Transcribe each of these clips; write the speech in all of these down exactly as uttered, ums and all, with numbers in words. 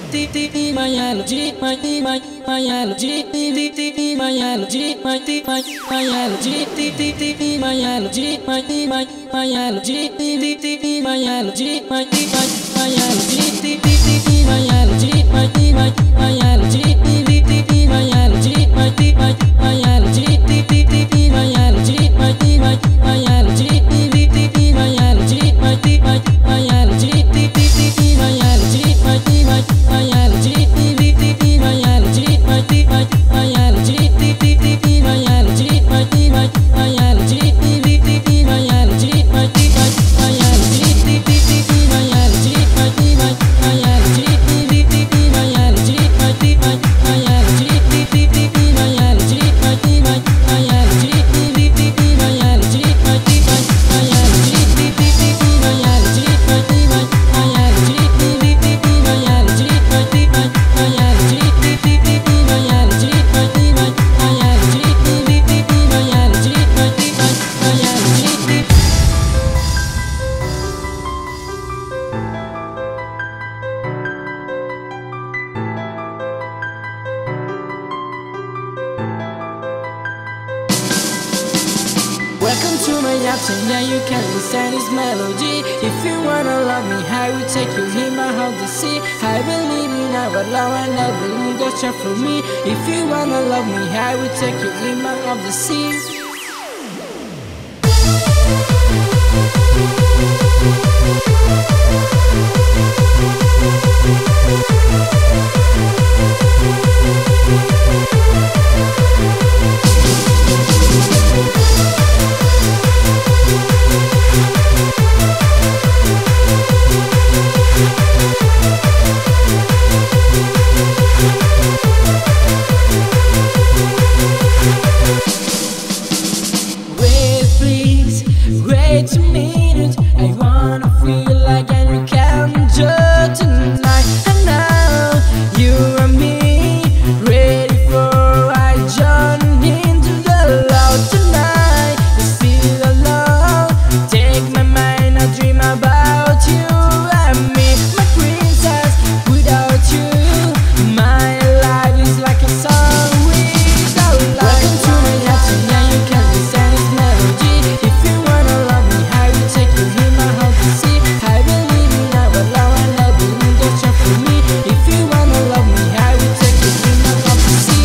my allergy, my my my allergy, my allergy, my my my allergy, my allergy, my my my allergy, my allergy, my my my allergy, my allergy, my my my allergy, my my my allergy, my allergy, my my my allergy, my allergy, my my my allergy, my allergy, my my my allergy, my allergy, my my my allergy, my allergy, my my my allergy, my allergy, my my my allergy, my allergy, my my my allergy, my allergy, my my my allergy, my allergy, my my my allergy, my allergy, my my my allergy, my allergy, my my my allergy, my allergy, my my my allergy, my allergy, my my my allergy, my allergy, my my my allergy, my allergy, my my my allergy. Welcome to my apps and now you can understand this melody. If you wanna love me, I will take you in my heart to see. I believe in our love and I believe God's shot for me. If you wanna love me, I will take you in my heart to see. Wait, please, wait a minute. I wanna feel like I can judge tonight. And now you and me, ready for I join into the love tonight. You feel alone, take my mind, I dream about you and me. My princess, without you, my life is like a song without life. Welcome to my heart, and now you can understand this melody. If you wanna love me, I will take you in my heart to see. I believe in our love and I believe God's shot for me. If you wanna love me, I will take you in my heart to see.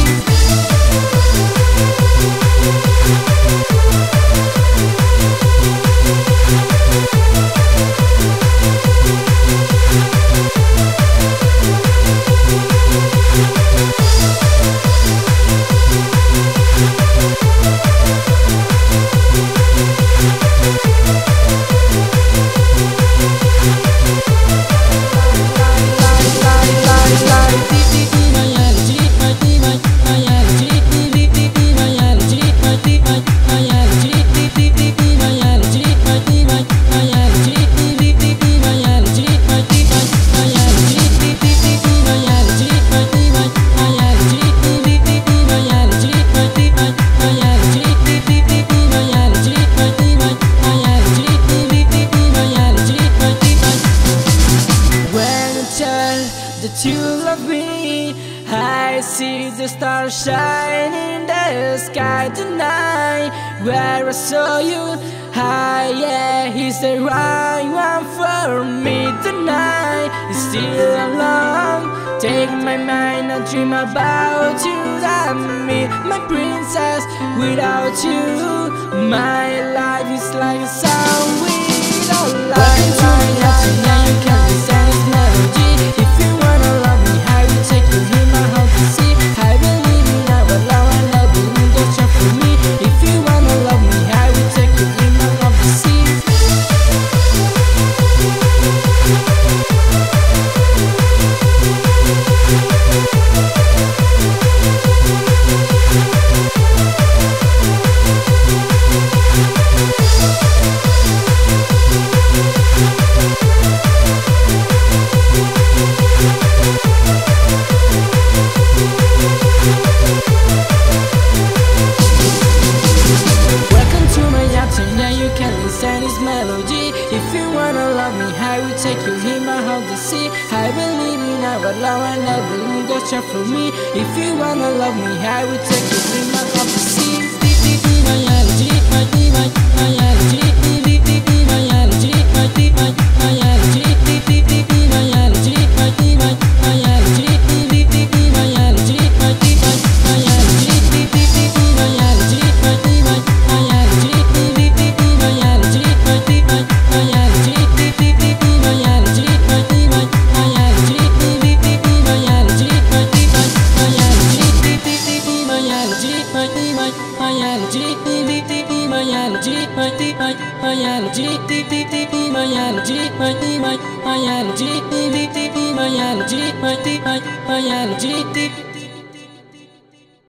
That you love me, I see the stars shine in the sky tonight. Where I saw you, ah yeah, he's the right one for me tonight. It's still alone, take my mind, I dream about you and me. My princess, without you, my life is like a song without life. Welcome to my heart, and now you can understand this melody. If you wanna love me, I will take you in my heart to see. I believe in our love and I believe God's shot for me. If you wanna love me, I will take you in my heart to see. I believe in our love and I believe that's just for me. If you wanna love me, I will take you in my cup of tea. My allergy, my my my allergy, my allergy, my my my allergy, my allergy, my my my allergy, my allergy, my my my allergy, my allergy, my my my allergy, my allergy, my my my allergy, my allergy, my my my allergy, my allergy, my my my allergy, my allergy, my my my allergy, my allergy, my my my allergy, my allergy, my my my allergy, my allergy, my my my allergy.